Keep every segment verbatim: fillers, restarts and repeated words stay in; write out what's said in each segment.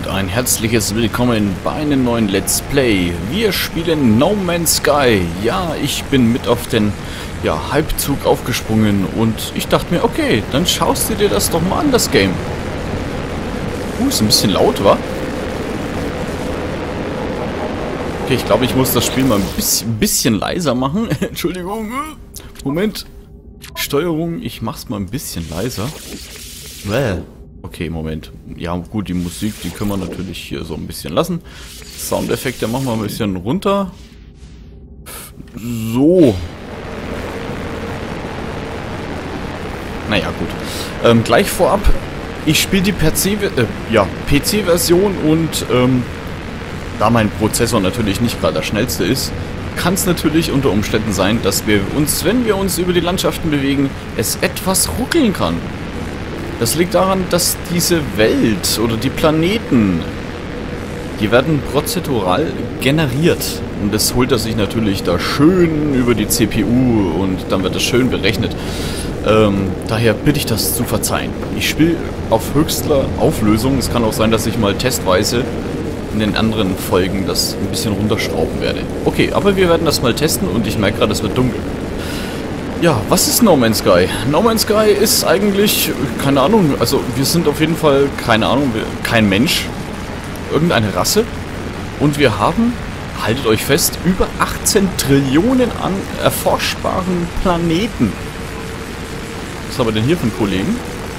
und ein herzliches Willkommen bei einem neuen Let's Play. Wir spielen No Man's Sky. Ja, ich bin mit auf den ja, Hypezug aufgesprungen und ich dachte mir, okay, dann schaust du dir das doch mal an, das Game. Uh, ist ein bisschen laut, wa? Okay, ich glaube, ich muss das Spiel mal ein bisschen, bisschen leiser machen. Entschuldigung. Moment. Steuerung, ich mach's mal ein bisschen leiser. Well. Okay, Moment. Ja, gut, die Musik, die können wir natürlich hier so ein bisschen lassen. Soundeffekte machen wir ein bisschen runter. So. Naja, gut. Ähm, gleich vorab, ich spiele die P C, äh, ja, P C-Version und ähm, da mein Prozessor natürlich nicht gerade der schnellste ist, kann es natürlich unter Umständen sein, dass wir uns, wenn wir uns über die Landschaften bewegen, es etwas ruckeln kann. Das liegt daran, dass diese Welt oder die Planeten, die werden prozedural generiert. Und das holt er sich natürlich da schön über die C P U und dann wird das schön berechnet. Ähm, daher bitte ich das zu verzeihen. Ich spiele auf höchster Auflösung. Es kann auch sein, dass ich mal testweise in den anderen Folgen das ein bisschen runterschrauben werde. Okay, aber wir werden das mal testen und ich merke gerade, es wird dunkel. Ja, was ist No Man's Sky? No Man's Sky ist eigentlich, keine Ahnung, also wir sind auf jeden Fall, keine Ahnung, kein Mensch, irgendeine Rasse und wir haben, haltet euch fest, über achtzehn Trillionen an erforschbaren Planeten. Was haben wir denn hier für einen Kollegen?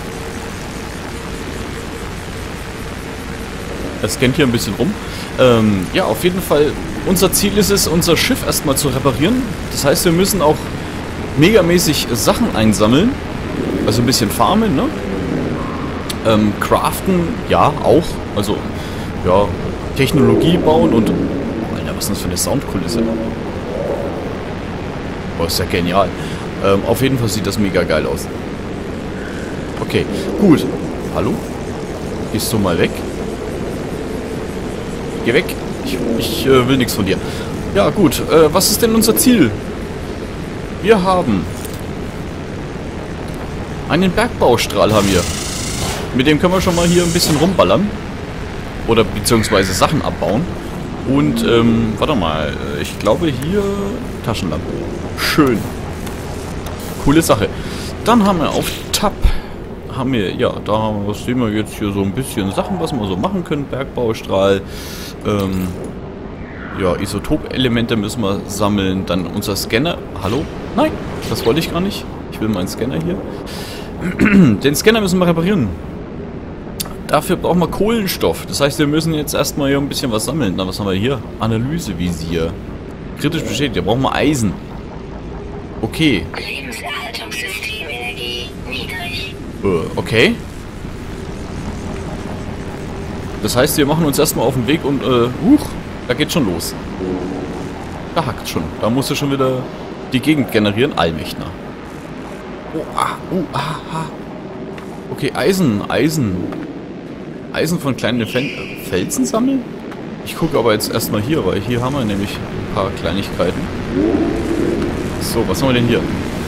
Er scannt hier ein bisschen rum. Ähm, ja, auf jeden Fall, unser Ziel ist es, unser Schiff erstmal zu reparieren. Das heißt, wir müssen auch megamäßig Sachen einsammeln, also ein bisschen farmen, ne? Ähm, craften, ja, auch, also, ja, Technologie bauen und, oh, Alter, was ist das für eine Soundkulisse? Oh, ist ja genial. Ähm, auf jeden Fall sieht das mega geil aus. Okay, gut. Hallo? Gehst du mal weg? Geh weg. Ich, ich äh, will nichts von dir. Ja, gut. Äh, was ist denn unser Ziel? Wir haben einen Bergbaustrahl haben wir. Mit dem können wir schon mal hier ein bisschen rumballern. Oder beziehungsweise Sachen abbauen. Und, ähm, warte mal. Ich glaube hier Taschenlampe. Schön. Coole Sache. Dann haben wir auf Tab, haben wir, ja, da sehen wir jetzt hier so ein bisschen Sachen, was wir so machen können. Bergbaustrahl, ähm, ja, Isotop-Elemente müssen wir sammeln. Dann unser Scanner. Hallo? Nein, das wollte ich gar nicht. Ich will meinen Scanner hier. Den Scanner müssen wir reparieren. Dafür brauchen wir Kohlenstoff. Das heißt, wir müssen jetzt erstmal hier ein bisschen was sammeln. Na, was haben wir hier? Analysevisier. Kritisch beschädigt. Da brauchen wir Eisen. Okay. Lebenserhaltungssystemenergie niedrig. Äh, okay. Das heißt, wir machen uns erstmal auf den Weg und, äh, huch, da geht schon los. Da hackt schon. Da musst du schon wieder die Gegend generieren. Allmächtner. Oh, ah, oh, ah, ah. Okay, Eisen, Eisen. Eisen von kleinen Fel Felsen sammeln? Ich gucke aber jetzt erstmal hier, weil hier haben wir nämlich ein paar Kleinigkeiten. So, was haben wir denn hier?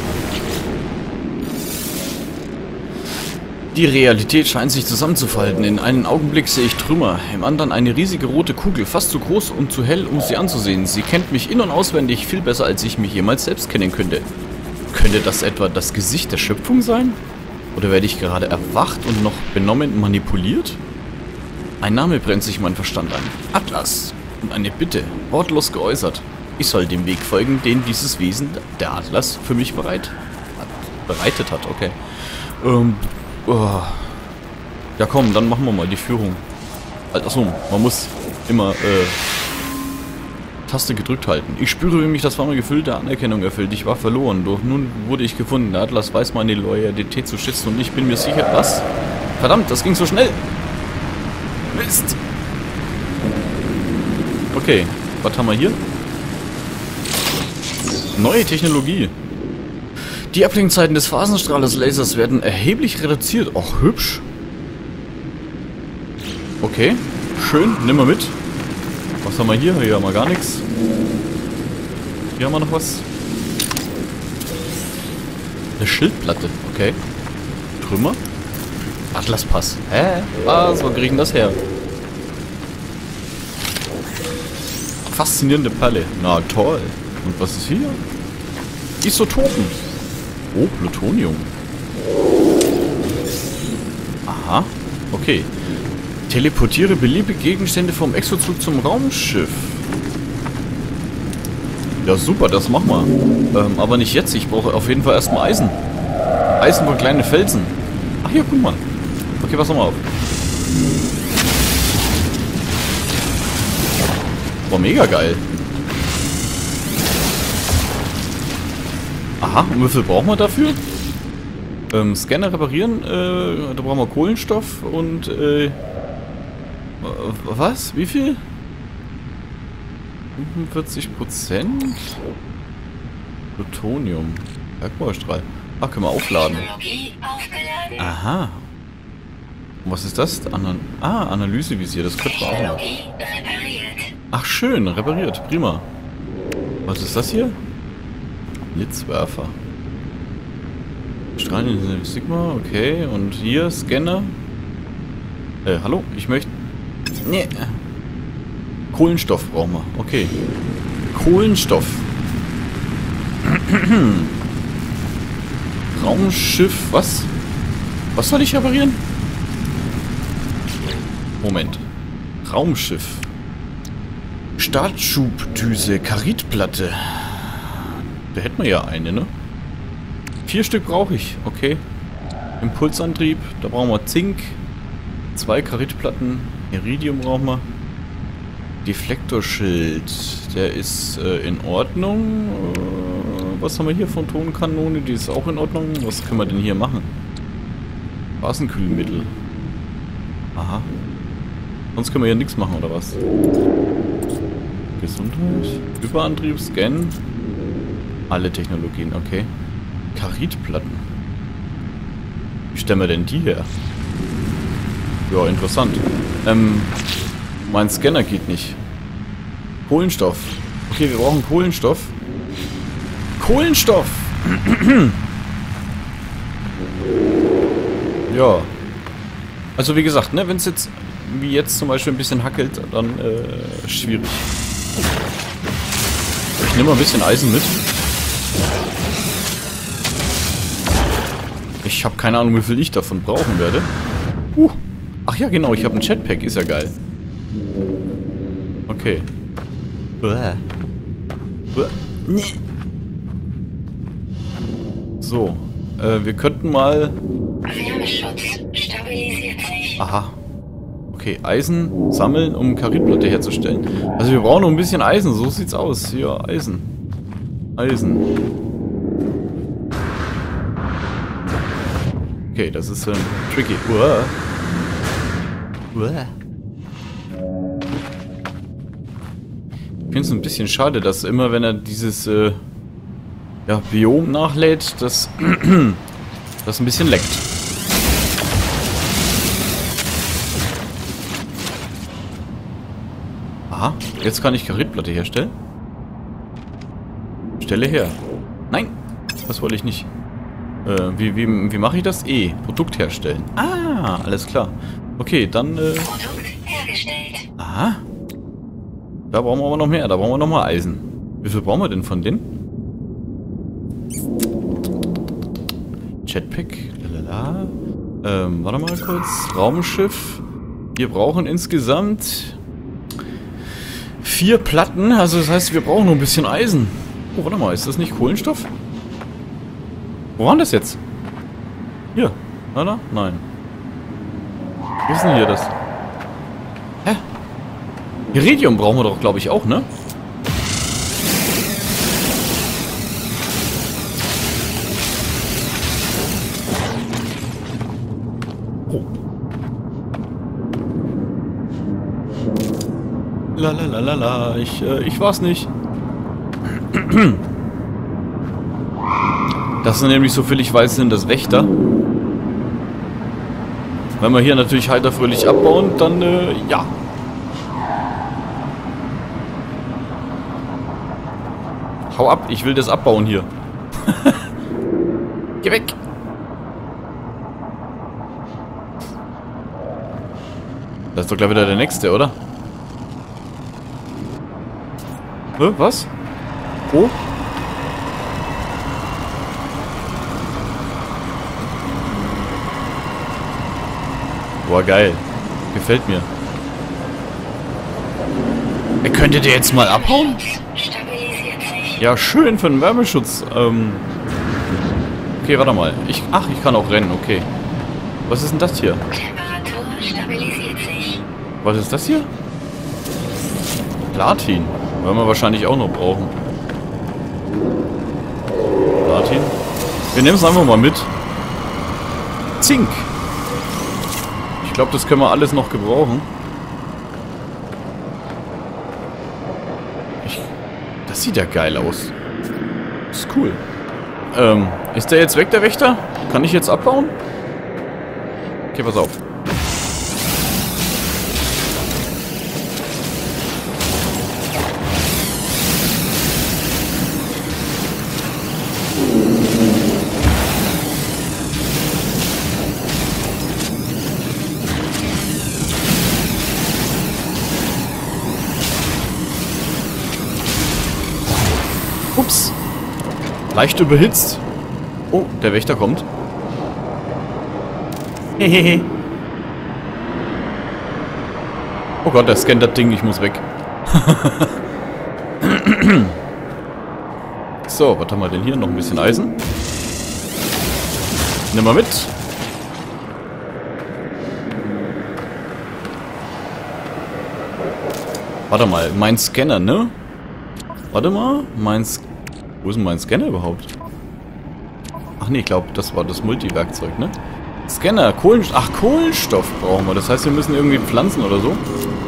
Die Realität scheint sich zusammenzufalten. In einem Augenblick sehe ich Trümmer, im anderen eine riesige rote Kugel, fast zu groß und zu hell, um sie anzusehen. Sie kennt mich in- und auswendig viel besser, als ich mich jemals selbst kennen könnte. Könnte das etwa das Gesicht der Schöpfung sein? Oder werde ich gerade erwacht und noch benommen manipuliert? Ein Name brennt sich mein Verstand ein. Atlas. Und eine Bitte, wortlos geäußert. Ich soll dem Weg folgen, den dieses Wesen, der Atlas, für mich bereit hat, bereitet hat. Okay. Ähm... Oh. Ja komm, dann machen wir mal die Führung. Achso, man muss immer äh, Taste gedrückt halten. Ich spüre, wie mich das warme Gefühl der Anerkennung erfüllt. Ich war verloren, doch nun wurde ich gefunden. Der Atlas weiß meine Loyalität zu schätzen und ich bin mir sicher, was? Verdammt, das ging so schnell. Mist. Okay, was haben wir hier? Neue Technologie. Die Abklingzeiten des Phasenstrahles-Lasers werden erheblich reduziert. Och, hübsch. Okay, schön, nimm mal mit. Was haben wir hier? Hier haben wir gar nichts. Hier haben wir noch was. Eine Schildplatte, okay. Trümmer. Atlaspass. Hä? Was? Wo kriegen das her? faszinierende Perle. Na toll. Und was ist hier? Isotopen. Oh, Plutonium. Aha. Okay. Teleportiere beliebige Gegenstände vom Exozug zum Raumschiff. Ja, super, das machen wir. Ähm, aber nicht jetzt. Ich brauche auf jeden Fall erstmal Eisen. Eisen von kleinen Felsen. Ach hier, guck mal. Okay, pass mal auf. Boah, mega geil. Aha, und wie viel brauchen wir dafür? Ähm, Scanner reparieren, äh, da brauchen wir Kohlenstoff und, äh, was? Wie viel? fünfundvierzig Prozent? Plutonium. Bergbaustrahl. Ach, können wir aufladen. Aha. Und was ist das? Ana ah, Analysevisier, das könnte man auch noch. Ach, schön, repariert, prima. Was ist das hier? Blitzwerfer. Strahlen Sigma, okay. Und hier, Scanner. Äh, hallo? Ich möchte... Nee. Kohlenstoff brauchen wir. Okay. Kohlenstoff. Raumschiff, was? Was soll ich reparieren? Moment. Raumschiff. Startschubdüse, Karitplatte. Da hätten wir ja eine, ne? Vier Stück brauche ich, okay. Impulsantrieb, da brauchen wir Zink. Zwei Karitplatten. Iridium brauchen wir. Deflektorschild, der ist äh, in Ordnung. Äh, was haben wir hier? Photonenkanone, die ist auch in Ordnung. Was können wir denn hier machen? Phasenkühlmittel. Aha. Sonst können wir hier nichts machen, oder was? Gesundheit. Überantrieb, Scan. Alle Technologien, okay. Karitplatten. Wie stellen wir denn die her? Ja, interessant. Ähm, mein Scanner geht nicht. Kohlenstoff. Okay, wir brauchen Kohlenstoff. Kohlenstoff! Ja. Also wie gesagt, ne, wenn es jetzt wie jetzt zum Beispiel ein bisschen hackelt, dann äh, schwierig. Ich nehme mal ein bisschen Eisen mit. Ich habe keine Ahnung, wie viel ich davon brauchen werde. Uh. Ach ja, genau, ich habe ein Jetpack, ist ja geil. Okay. Bäh. Bäh. Nee. So, äh, wir könnten mal... Wärmeschutz stabilisiert sich. Aha. Okay, Eisen sammeln, um Karitplatte herzustellen. Also wir brauchen noch ein bisschen Eisen, so sieht's aus. Hier, Eisen. Eisen. Okay, das ist ähm, tricky. Uah. Uah. Ich finde es ein bisschen schade, dass immer, wenn er dieses äh, ja, Biom nachlädt, das, das ein bisschen leckt. Aha, jetzt kann ich Karitplatte herstellen. Stelle her. Nein, das wollte ich nicht. Äh, wie wie, wie mache ich das? E, Produkt herstellen. Ah, alles klar. Okay, dann... Äh, Produkt hergestellt. aha. Da brauchen wir aber noch mehr. Da brauchen wir noch mal Eisen. Wie viel brauchen wir denn von denen? Jetpack. Lalala. Ähm, warte mal kurz. Raumschiff. Wir brauchen insgesamt vier Platten. Also das heißt, wir brauchen noch ein bisschen Eisen. Oh, warte mal. Ist das nicht Kohlenstoff? Wo war das jetzt? Hier. Oder? Nein. Wo ist denn hier das? Hä? Iridium brauchen wir doch, glaube ich, auch, ne? Oh. La la la la la. Ich, äh, ich war's nicht. Das sind nämlich, soviel ich weiß, sind das Wächter. Wenn wir hier natürlich heiter fröhlich abbauen, dann, äh, ja. Hau ab, ich will das abbauen hier. Geh weg. Das ist doch gleich wieder der nächste, oder? Hä, was? Wo? Boah, geil. Gefällt mir. Er könnte der jetzt mal abhauen? Stabilisiert sich. Ja, schön für den Wärmeschutz. Ähm. Okay, warte mal. Ich, ach, ich kann auch rennen, okay. Was ist denn das hier? Temperatur stabilisiert sich. Was ist das hier? Platin. Werden wir wahrscheinlich auch noch brauchen. Platin. Wir nehmen es einfach mal mit. Zink. Ich glaube, das können wir alles noch gebrauchen. Ich, das sieht ja geil aus. Das ist cool. Ähm, ist der jetzt weg, der Wächter? Kann ich jetzt abbauen? Okay, pass auf. Ups. Leicht überhitzt. Oh, der Wächter kommt. Hehehe. Oh Gott, der scannt das Ding, ich muss weg. So, was haben wir denn hier? Noch ein bisschen Eisen. Nimm mal mit. Warte mal, mein Scanner, ne? Warte mal, mein Sk Wo ist denn mein Scanner überhaupt? Ach nee, ich glaube, das war das Multiwerkzeug, ne? Scanner, Kohlenstoff. Ach, Kohlenstoff brauchen wir. Das heißt, wir müssen irgendwie pflanzen oder so.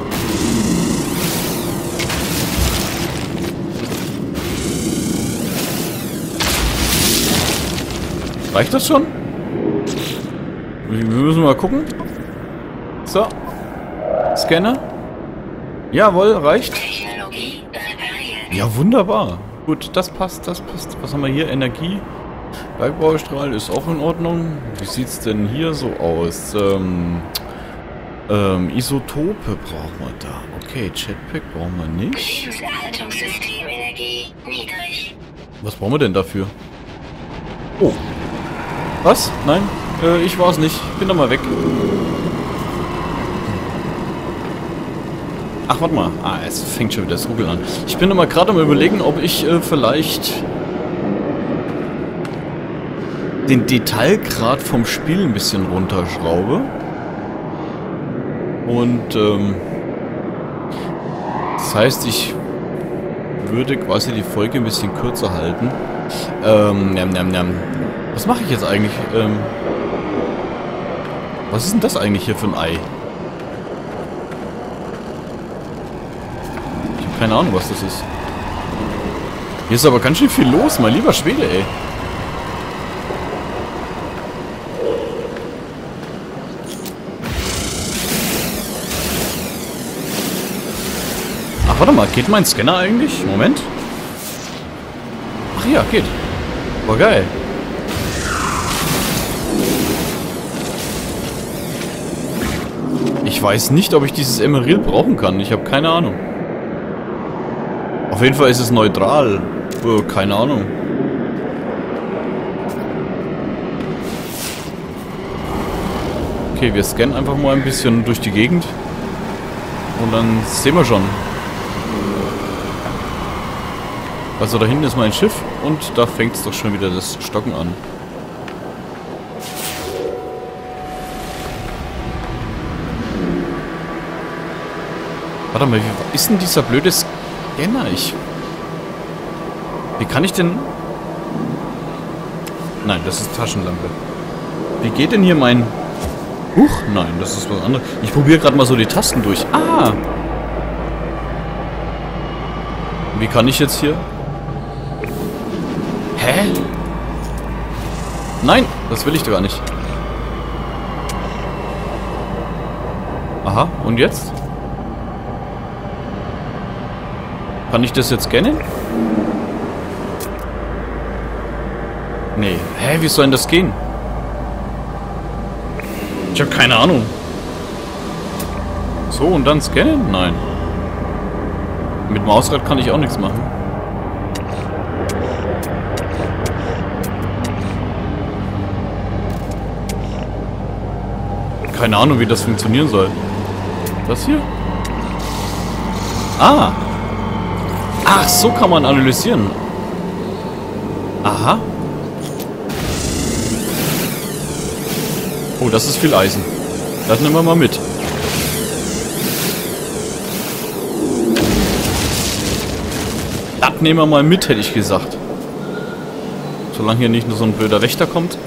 Reicht das schon? Wir müssen mal gucken. So. Scanner. Jawohl, reicht. Technologie repariert. Ja, wunderbar. Gut, das passt, das passt. Was haben wir hier? Energie. Bergbaustrahl ist auch in Ordnung. Wie sieht's denn hier so aus? Ähm, ähm, Isotope brauchen wir da. Okay, Jetpack brauchen wir nicht. Lebenserhaltungssystem Energie niedrig. Was brauchen wir denn dafür? Oh. Was? Nein? Äh, ich war's nicht. Ich bin doch mal weg. Ach, warte mal. Ah, es fängt schon wieder das Ruckeln an. Ich bin doch mal gerade am Überlegen, ob ich äh, vielleicht den Detailgrad vom Spiel ein bisschen runterschraube. Und, ähm, das heißt, ich würde quasi die Folge ein bisschen kürzer halten. Ähm, nam, nam, nam. Was mache ich jetzt eigentlich? Ähm, was ist denn das eigentlich hier für ein Ei? Ich habe keine Ahnung, was das ist. Hier ist aber ganz schön viel los, mein lieber Schwede, ey. Ach, warte mal, geht mein Scanner eigentlich? Moment. Ach ja, geht. Boah, geil. Ich weiß nicht, ob ich dieses Emerald brauchen kann. Ich habe keine Ahnung. Auf jeden Fall ist es neutral. Oh, keine Ahnung. Okay, wir scannen einfach mal ein bisschen durch die Gegend. Und dann sehen wir schon. Also da hinten ist mein Schiff und da fängt es doch schon wieder das Stocken an. Warte mal, wie ist denn dieser blöde Scanner? Ich... Wie kann ich denn... Nein, das ist Taschenlampe. Wie geht denn hier mein... Huch, nein, das ist was anderes. Ich probiere gerade mal so die Tasten durch. Ah! Wie kann ich jetzt hier... Hä? Nein, das will ich doch gar nicht. Aha, und jetzt? Kann ich das jetzt scannen? Nee. Hä, wie soll denn das gehen? Ich habe keine Ahnung. So, und dann scannen? Nein. Mit Mausrad kann ich auch nichts machen. Keine Ahnung, wie das funktionieren soll. Das hier? Ah! Ach, so kann man analysieren. Aha. Oh, das ist viel Eisen. Das nehmen wir mal mit. Das nehmen wir mal mit, hätte ich gesagt. Solange hier nicht nur so ein blöder Wächter kommt.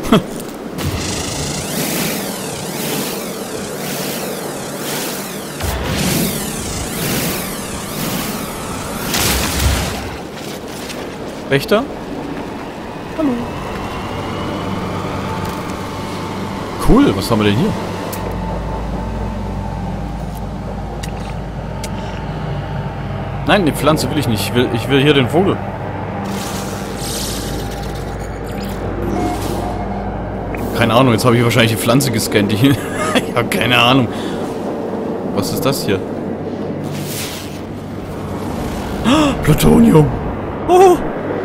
Wächter? Hallo. Cool, was haben wir denn hier? Nein, die Pflanze will ich nicht. Ich will, ich will hier den Vogel. Keine Ahnung, jetzt habe ich wahrscheinlich die Pflanze gescannt. Die ich habe keine Ahnung. Was ist das hier? Ah, Plutonium. Oh.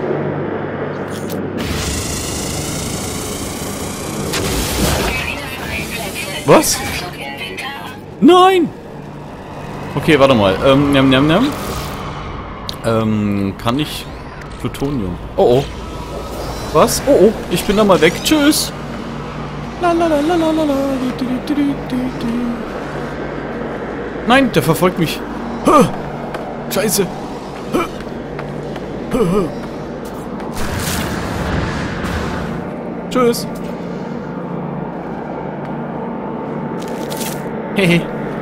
Was? Nein! Okay, warte mal. Ähm, njam, njam, njam. Ähm, kann ich Plutonium? Oh, oh. Was? Oh, oh. Ich bin da mal weg. Tschüss. Nein, der verfolgt mich. Scheiße. Tschüss. Hehe.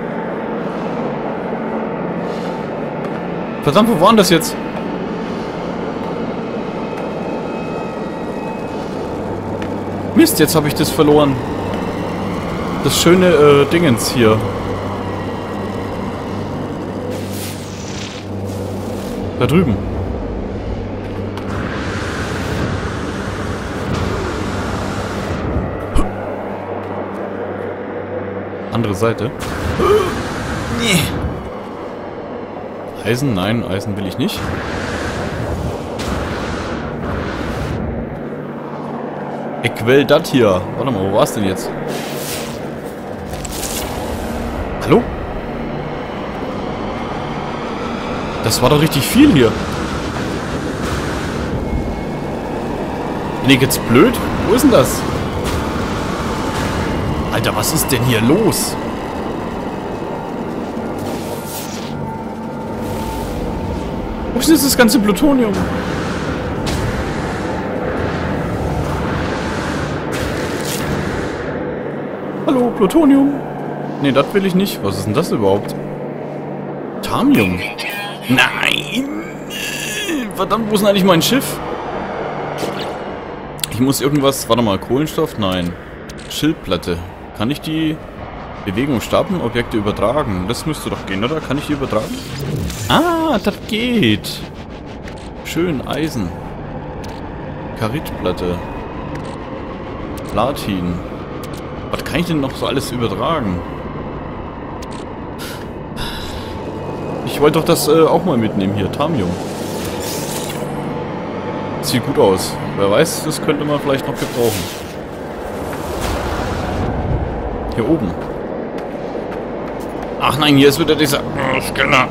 Verdammt, wo war denn das jetzt? Mist, jetzt habe ich das verloren. Das schöne äh, Dingens hier. Da drüben. Andere Seite. Nee. Eisen? Nein, Eisen will ich nicht. Ich will das hier. Warte mal, wo war's denn jetzt? Hallo? Das war doch richtig viel hier. Bin ich jetzt blöd? Wo ist denn das? Alter, was ist denn hier los? Wo ist denn das ganze Plutonium? Hallo, Plutonium. Nee, das will ich nicht. Was ist denn das überhaupt? Thamium. Nein! Verdammt, wo ist denn eigentlich mein Schiff? Ich muss irgendwas... Warte mal, Kohlenstoff? Nein. Schildplatte. Kann ich die Bewegung starten, Objekte übertragen? Das müsste doch gehen, oder? Kann ich die übertragen? Ah, das geht. Schön, Eisen. Karitplatte. Platin. Was kann ich denn noch so alles übertragen? Ich wollte doch das äh, auch mal mitnehmen hier. Thamium. Sieht gut aus. Wer weiß, das könnte man vielleicht noch gebrauchen. Hier oben. Ach nein, hier ist wieder dieser oh, Scanner.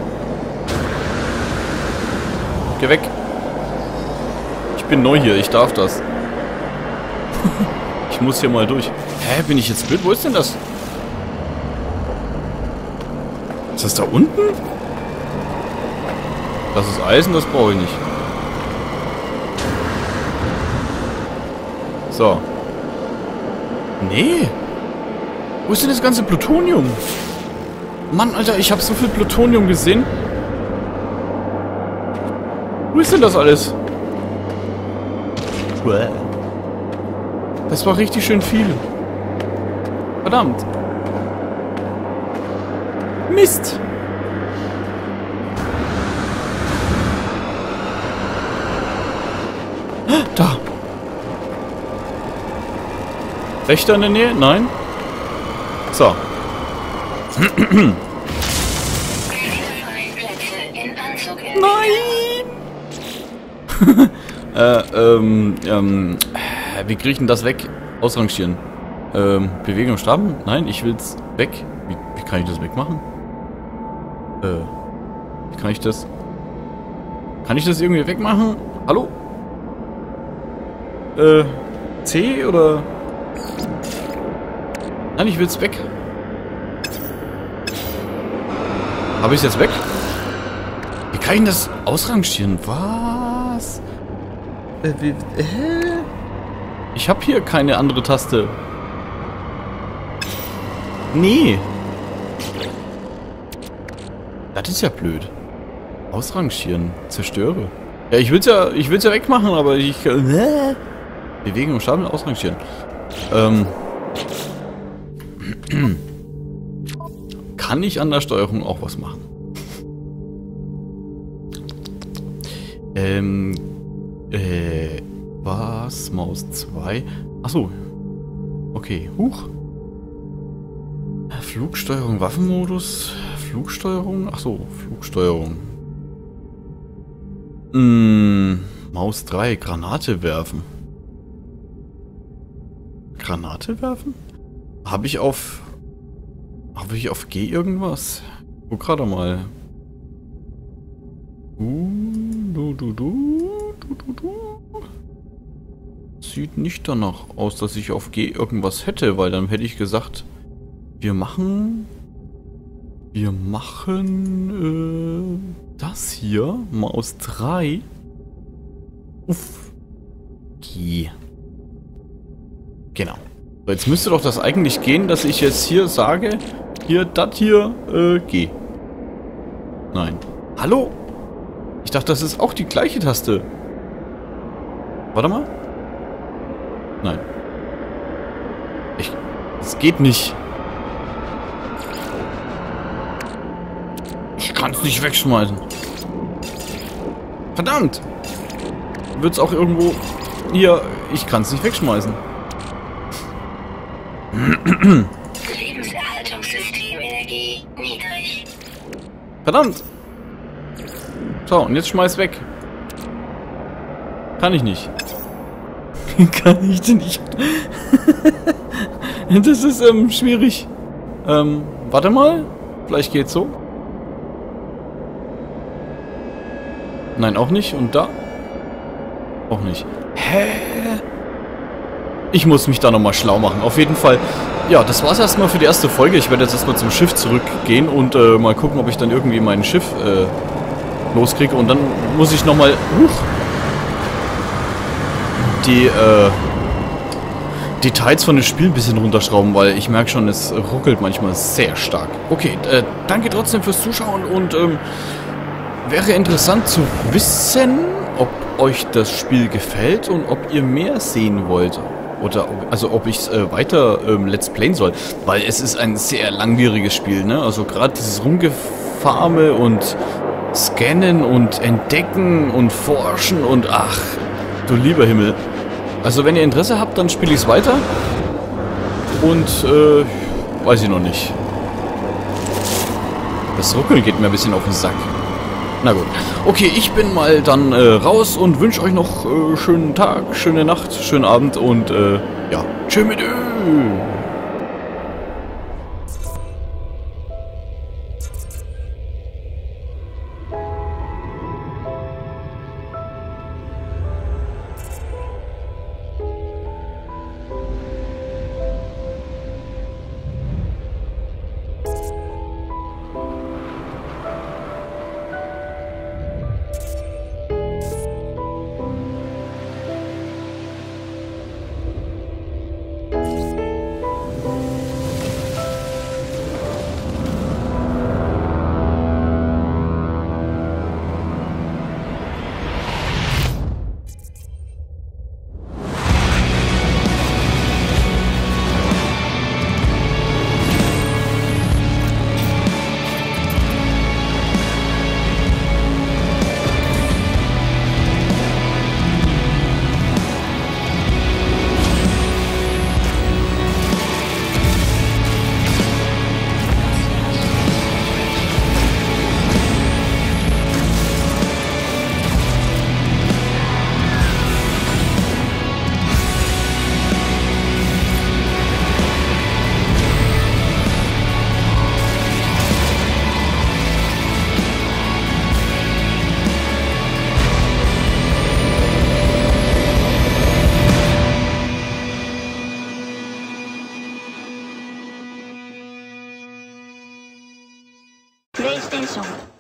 Geh weg. Ich bin neu hier, ich darf das. Ich muss hier mal durch. Hä, bin ich jetzt blöd? Wo ist denn das? Ist das da unten? Das ist Eisen, das brauche ich nicht. So. Nee. Wo ist denn das ganze Plutonium? Mann, Alter, ich habe so viel Plutonium gesehen. Wo ist denn das alles? Das war richtig schön viel. Verdammt. Mist. Da. Wächter in der Nähe? Nein. So. äh, ähm, ähm, wie kriege ich denn das weg? Ausrangieren. Ähm, Bewegung starten? Nein, ich will's weg. Wie, wie kann ich das wegmachen? Äh, wie kann ich das... Kann ich das irgendwie wegmachen? Hallo? Äh, C oder... Nein, ich will's weg. Habe ich es jetzt weg? Wie kann ich denn das ausrangieren? Was? Äh, wie, äh? Ich habe hier keine andere Taste. Nee. Das ist ja blöd. Ausrangieren. Zerstöre. Ja, ich will's ja, ich will's ja wegmachen, aber ich... Äh, Bewegung, Stapeln, ausrangieren. Ähm... Kann ich an der Steuerung auch was machen? Ähm, äh, was? Maus zwei? Achso. Okay, huch. Flugsteuerung, Waffenmodus, Flugsteuerung, achso, Flugsteuerung. Hm, Maus drei, Granate werfen. Granate werfen? Habe ich auf... Habe ich auf G irgendwas? Guck gerade mal. Uh, du, du, du, du, du, du. Sieht nicht danach aus, dass ich auf G irgendwas hätte, weil dann hätte ich gesagt, wir machen... Wir machen... Äh, das hier. Maus drei. Uff. G. Genau. Jetzt müsste doch das eigentlich gehen, dass ich jetzt hier sage, hier, das hier, äh, G. Nein. Hallo? Ich dachte, das ist auch die gleiche Taste. Warte mal. Nein. Ich... Es geht nicht. Ich kann es nicht wegschmeißen. Verdammt! Wird's auch irgendwo... Hier, ich kann es nicht wegschmeißen. Lebenserhaltungssystem Energie niedrig. Verdammt! So, und jetzt schmeiß weg. Kann ich nicht. Kann ich denn nicht? Das ist ähm, schwierig. Ähm, warte mal. Vielleicht geht's so. Nein, auch nicht. Und da? Auch nicht. Hä? Ich muss mich da nochmal schlau machen. Auf jeden Fall. Ja, das war's erstmal für die erste Folge. Ich werde jetzt erstmal zum Schiff zurückgehen und äh, mal gucken, ob ich dann irgendwie mein Schiff äh, loskriege. Und dann muss ich nochmal uh, die äh, Details von dem Spiel ein bisschen runterschrauben, weil ich merke schon, es ruckelt manchmal sehr stark. Okay, äh, danke trotzdem fürs Zuschauen und ähm, wäre interessant zu wissen, ob euch das Spiel gefällt und ob ihr mehr sehen wollt. Oder ob, also ob ich es äh, weiter ähm, let's playen soll. Weil es ist ein sehr langwieriges Spiel, ne? Also gerade dieses Rumgefarme und Scannen und Entdecken und Forschen und ach, du lieber Himmel. Also wenn ihr Interesse habt, dann spiele ich es weiter. Und äh, weiß ich noch nicht. Das Ruckeln geht mir ein bisschen auf den Sack. Na gut. Okay, ich bin mal dann äh, raus und wünsche euch noch äh, schönen Tag, schöne Nacht, schönen Abend und äh, ja, tschö mit Ö. PlayStation